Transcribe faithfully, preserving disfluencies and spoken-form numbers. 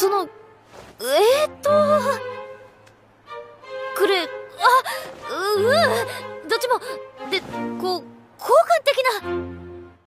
そのえー、っとくれ、あううどっちもでこう交換的な。